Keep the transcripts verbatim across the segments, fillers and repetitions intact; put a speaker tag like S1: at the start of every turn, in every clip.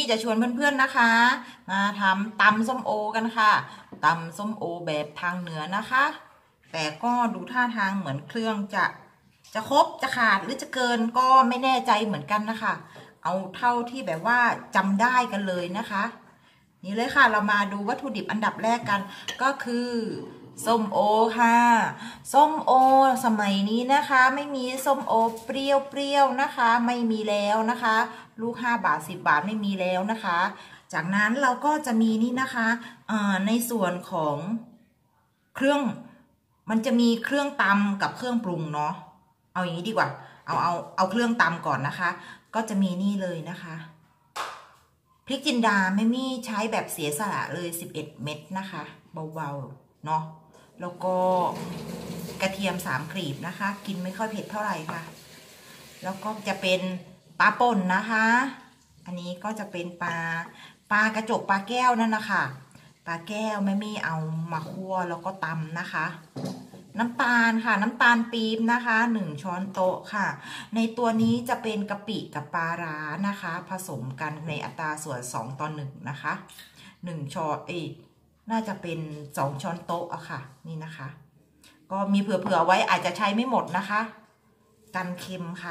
S1: จะชวนเพื่อนๆนะคะมาทำตำส้มโอกันค่ะตำส้มโอแบบทางเหนือนะคะแต่ก็ดูท่าทางเหมือนเครื่องจะจะครบจะขาดหรือจะเกินก็ไม่แน่ใจเหมือนกันนะคะเอาเท่าที่แบบว่าจำได้กันเลยนะคะนี่เลยค่ะเรามาดูวัตถุดิบอันดับแรกกันก็คือส้มโอค่ะส้มโอสมัยนี้นะคะไม่มีส้มโอเปรี้ยวๆนะคะไม่มีแล้วนะคะลูกห้าบาทสิบบาทไม่มีแล้วนะคะจากนั้นเราก็จะมีนี่นะคะในส่วนของเครื่องมันจะมีเครื่องตำกับเครื่องปรุงเนาะเอาอย่างนี้ดีกว่าเอาเอาเอาเครื่องตำก่อนนะคะก็จะมีนี่เลยนะคะพริกจินดาแม่มี่ใช้แบบเสียสละเลยสิบเอ็ดเม็ดนะคะเบาๆเนาะแล้วก็กระเทียมสามกลีบนะคะกินไม่ค่อยเผ็ดเท่าไหร่ค่ะแล้วก็จะเป็นปลาป่นนะคะอันนี้ก็จะเป็นปลาปลากระจกปลาแก้วนั่นนะคะปลาแก้วแม่มี่เอามาคั่วแล้วก็ตำนะคะน้ำตาลค่ะน้ำตาลปี๊บนะคะหนึ่งช้อนโต๊ะค่ะในตัวนี้จะเป็นกะปิกับปลาร้านะคะผสมกันในอัตราส่วนสองต่อหนึ่งนะคะหนึ่งช้อนเอ้น่าจะเป็นสองช้อนโต๊ะอะค่ะนี่นะคะก็มีเผื่อๆไว้อาจจะใช้ไม่หมดนะคะกันเค็มค่ะ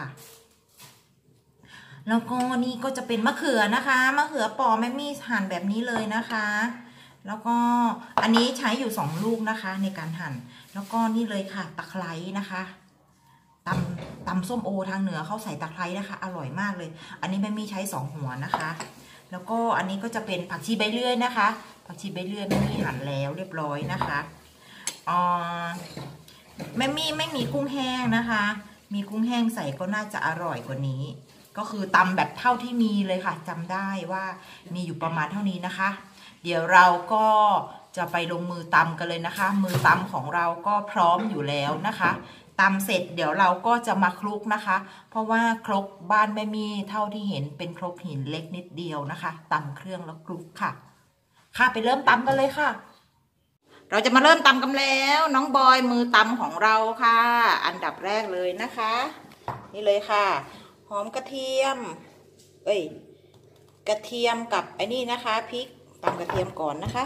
S1: แล้วก็นี่ก็จะเป็นมะเขือนะคะมะเขือปอแม่มี่หั่นแบบนี้เลยนะคะแล้วก็อันนี้ใช้อยู่สองลูกนะคะในการหั่นแล้วก็นี่เลยค่ะตะไคร้นะคะตำตำส้มโอทางเหนือเขาใส่ตะไคร้นะคะอร่อยมากเลยอันนี้แม่มี่ใช้สองหัวนะคะแล้วก็อันนี้ก็จะเป็นผักชีใบเลื่อยนะคะผักชีใบเลื่อยแม่มี่หั่นแล้วเรียบร้อยนะคะอ๋อแม่มี่ไม่มีกุ้งแห้งนะคะมีกุ้งแห้งใส่ก็น่าจะอร่อยกว่านี้ก็คือตำแบบเท่าที่มีเลยค่ะจำได้ว่ามีอยู่ประมาณเท่านี้นะคะเดี๋ยวเราก็จะไปลงมือตำกันเลยนะคะมือตำของเราก็พร้อมอยู่แล้วนะคะตำเสร็จเดี๋ยวเราก็จะมาคลุกนะคะเพราะว่าครกบ้านแม่มี่เท่าที่เห็นเป็นครกหินเล็กนิดเดียวนะคะตำเครื่องแล้วคลุกค่ะค่ะไปเริ่มตำกันเลยค่ะเราจะมาเริ่มตำกันแล้วน้องบอยมือตำของเราค่ะอันดับแรกเลยนะคะนี่เลยค่ะหอมกระเทียมเอ้ยกระเทียมกับไอ้นี่นะคะพริกตำกระเทียมก่อนนะคะ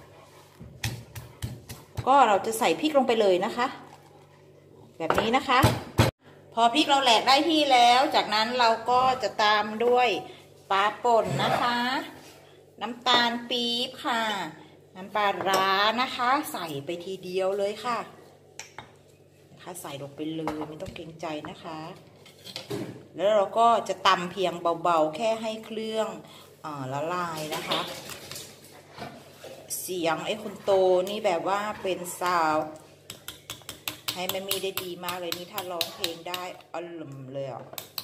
S1: ก็เราจะใส่พริกลงไปเลยนะคะแบบนี้นะคะพอพริกเราแหลกได้ที่แล้วจากนั้นเราก็จะตามด้วยปลาป่นนะคะน้ำตาลปี๊บค่ะน้ำปลาร้านะคะใส่ไปทีเดียวเลยค่ะนะคะใส่ลงไปเลยไม่ต้องเกรงใจนะคะแล้วเราก็จะตำเพียงเบาๆแค่ให้เครื่องอ่าละลายนะคะเสียงไอ้คุณโตนี่แบบว่าเป็นสาวให้แม่มี่ได้ดีมากเลยนี่ถ้าร้องเพลงได้อารมณ์เลยอ่ะ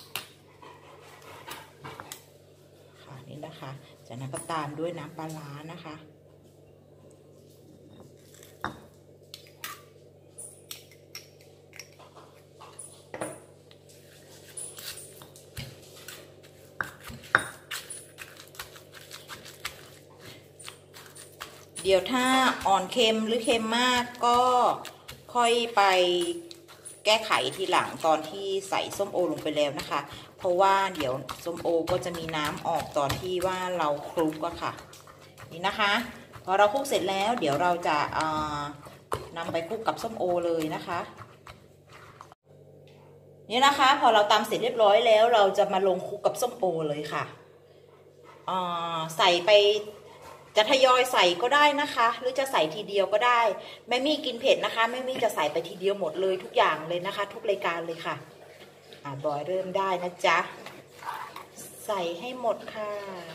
S1: ค่ะนี่นะคะจากนั้นก็ตามด้วยน้ำปลาร้านะคะเดี๋ยวถ้าอ่อนเค็มหรือเค็มมากก็ค่อยไปแก้ไขทีหลังตอนที่ใส่ส้มโอลงไปแล้วนะคะเพราะว่าเดี๋ยวส้มโอก็จะมีน้ำออกตอนที่ว่าเราคลุกอะค่ะนี่นะคะพอเราคลุกเสร็จแล้วเดี๋ยวเราจะนำไปคลุกกับส้มโอเลยนะคะนี่นะคะพอเราตำเสร็จเรียบร้อยแล้วเราจะมาลงคลุกกับส้มโอเลยค่ะใส่ไปจะทยอยใส่ก็ได้นะคะหรือจะใส่ทีเดียวก็ได้แม่มี่กินเผ็ดนะคะแม่มี่จะใส่ไปทีเดียวหมดเลยทุกอย่างเลยนะคะทุกรายการเลยค่ะอ่าบอยเริ่มได้นะจ๊ะใส่ให้หมดค่ะ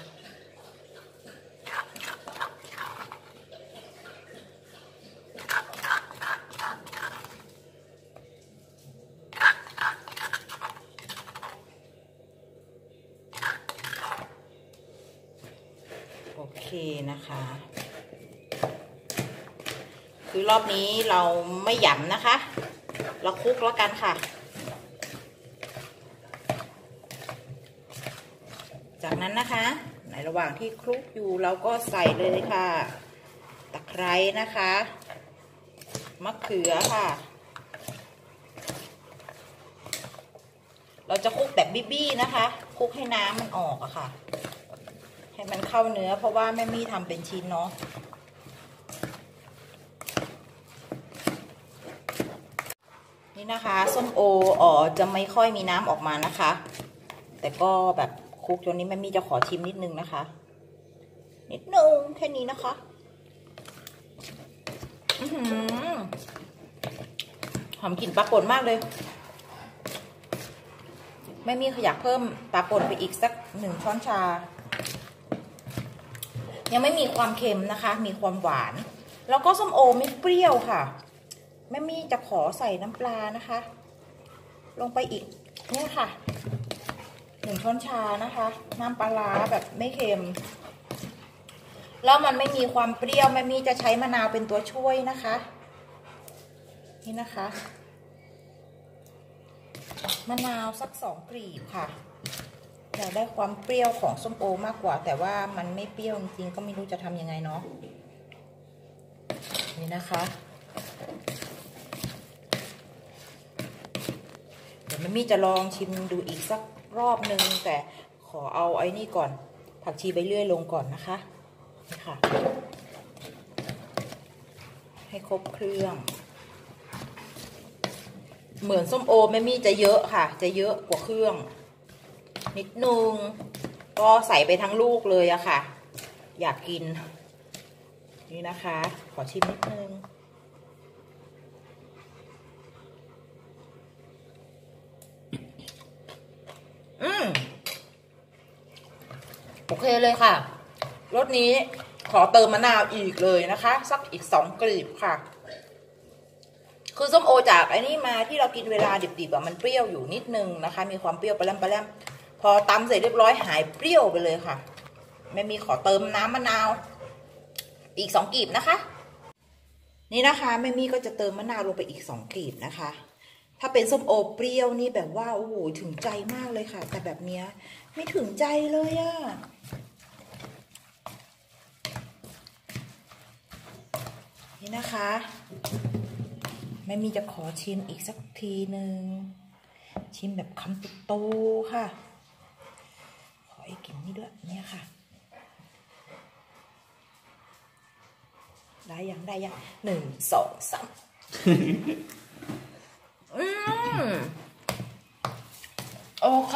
S1: โอเคนะคะคือรอบนี้เราไม่หยำนะคะเราคลุกแล้วกันค่ะจากนั้นนะคะในระหว่างที่คลุกอยู่เราก็ใส่เลยค่ะตะไคร้นะคะมะเขือค่ะเราจะคลุกแบบบี้ๆนะคะคลุกให้น้ำมันออกอะค่ะให้มันเข้าเนื้อเพราะว่าแม่มี่ทำเป็นชิ้นเนาะนี่นะคะส้มโออ๋อจะไม่ค่อยมีน้ำออกมานะคะแต่ก็แบบคลุกจนนี้แม่มี่จะขอชิมนิดนึงนะคะนิดนึงแค่นี้นะคะอือหือหอมกลิ่นปลาป่นมากเลยแม่มี่อยากเพิ่มปลาป่นไปอีกสักหนึ่งช้อนชายังไม่มีความเค็มนะคะมีความหวานแล้วก็ส้มโอไม่เปรี้ยวค่ะแม่มี่จะขอใส่น้ำปลานะคะลงไปอีกเนี่ยค่ะหนึ่งช้อนชานะคะน้ำปลาร้าแบบไม่เค็มแล้วมันไม่มีความเปรี้ยวแม่มี่จะใช้มะนาวเป็นตัวช่วยนะคะนี่นะคะมะนาวสักสองกลีบค่ะอยากได้ความเปรี้ยวของส้มโอมากกว่าแต่ว่ามันไม่เปรี้ยวจริงๆก็ไม่รู้จะทำยังไงเนาะนี่นะคะเดี๋ยวแม่มี่จะลองชิมดูอีกสักรอบนึงแต่ขอเอาไอ้นี่ก่อนผักชีใบเลื่อยลงก่อนนะคะนี่ค่ะให้ครบเครื่องเหมือนส้มโอแม่มี่จะเยอะค่ะจะเยอะกว่าเครื่องนิดนึงก็ใส่ไปทั้งลูกเลยอะค่ะอยากกินนี่นะคะขอชิมนิดนึงอืมโอเคเลยค่ะรสนี้ขอเติมมะนาวอีกเลยนะคะสักอีกสองกลีบค่ะคือส้มโอจากไอ้นี่มาที่เรากินเวลาดิบๆอะมันเปรี้ยวอยู่นิดนึงนะคะมีความเปรี้ยวปลาแรมปลาแรมพอตำเสร็จเรียบร้อยหายเปรี้ยวไปเลยค่ะแม่มีขอเติมน้ำมะนาวอีกสองกลีบนะคะนี่นะคะแม่มี่ก็จะเติมมะนาวลงไปอีกสองกลีบนะคะถ้าเป็นส้มโอเปรี้ยวนี่แบบว่าโอ้โหถึงใจมากเลยค่ะแต่แบบเนี้ยไม่ถึงใจเลยอะนี่นะคะแม่มี่จะขอชิมอีกสักทีหนึ่งชิมแบบคำโตๆค่ะขอให้กินนี่ด้วยเนี่ยค่ะได้ยังได้ยังหนึ่งสองสามอืมโอเค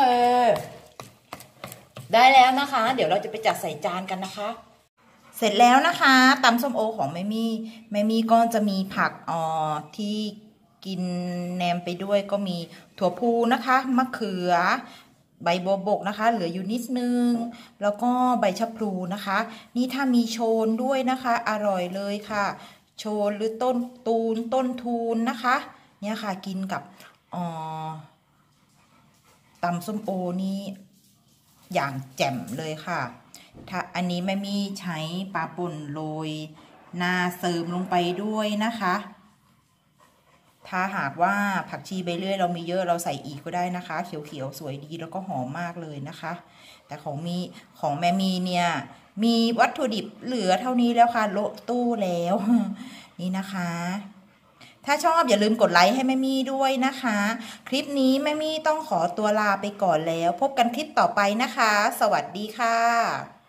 S1: ได้แล้วนะคะเดี๋ยวเราจะไปจัดใส่จานกันนะคะเสร็จแล้วนะคะตำส้มโอของแม่มี่แม่มี่ก็จะมีผักอ่อที่กินแนมไปด้วยก็มีถั่วพูนะคะมะเขือใบบัวบกนะคะเหลืออยู่นิดนึงแล้วก็ใบชะพลูนะคะนี่ถ้ามีโชนด้วยนะคะอร่อยเลยค่ะโชนหรือต้นตูนต้นทูนนะคะเนี่ยค่ะกินกับอ่อตำส้มโอนี่อย่างแจ่มเลยค่ะถ้าอันนี้แม่มี่ใช้ปลาป่นโรยหน้าเสริมลงไปด้วยนะคะถ้าหากว่าผักชีใบเลื่อยเรามีเยอะเราใส่อีกก็ได้นะคะเขียวๆสวยดีแล้วก็หอมมากเลยนะคะแต่ของมีของแม่มีเนี่ยมีวัตถุดิบเหลือเท่านี้แล้วค่ะโละตู้แล้วนี่นะคะถ้าชอบอย่าลืมกดไลค์ให้แม่มี่ด้วยนะคะคลิปนี้แม่มี่ต้องขอตัวลาไปก่อนแล้วพบกันคลิปต่อไปนะคะสวัสดีค่ะ